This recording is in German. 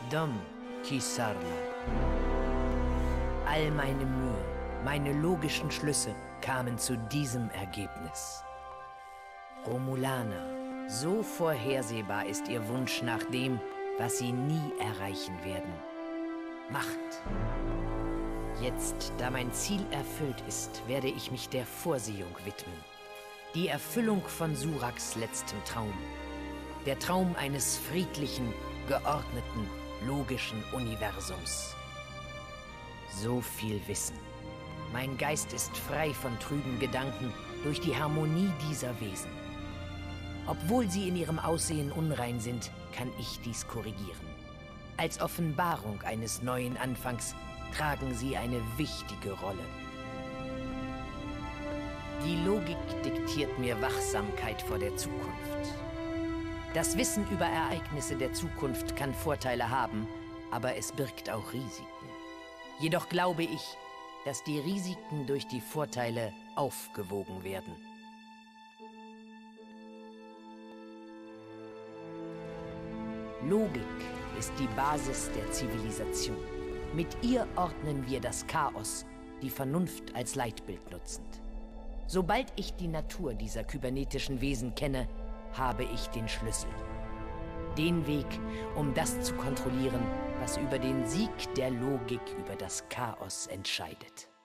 Dom Kisarla. All meine Mühe, meine logischen Schlüsse kamen zu diesem Ergebnis. Romulaner, so vorhersehbar ist ihr Wunsch nach dem, was sie nie erreichen werden. Macht. Jetzt, da mein Ziel erfüllt ist, werde ich mich der Vorsehung widmen. Die Erfüllung von Suraks letztem Traum. Der Traum eines friedlichen, geordneten, logischen Universums. So viel Wissen. Mein Geist ist frei von trüben Gedanken durch die Harmonie dieser Wesen. Obwohl sie in ihrem Aussehen unrein sind, kann ich dies korrigieren. Als Offenbarung eines neuen Anfangs tragen sie eine wichtige Rolle. Die Logik diktiert mir Wachsamkeit vor der Zukunft. Das Wissen über Ereignisse der Zukunft kann Vorteile haben, aber es birgt auch Risiken. Jedoch glaube ich, dass die Risiken durch die Vorteile aufgewogen werden. Logik ist die Basis der Zivilisation. Mit ihr ordnen wir das Chaos, die Vernunft als Leitbild nutzend. Sobald ich die Natur dieser kybernetischen Wesen kenne, habe ich den Schlüssel. Den Weg, um das zu kontrollieren, was über den Sieg der Logik über das Chaos entscheidet.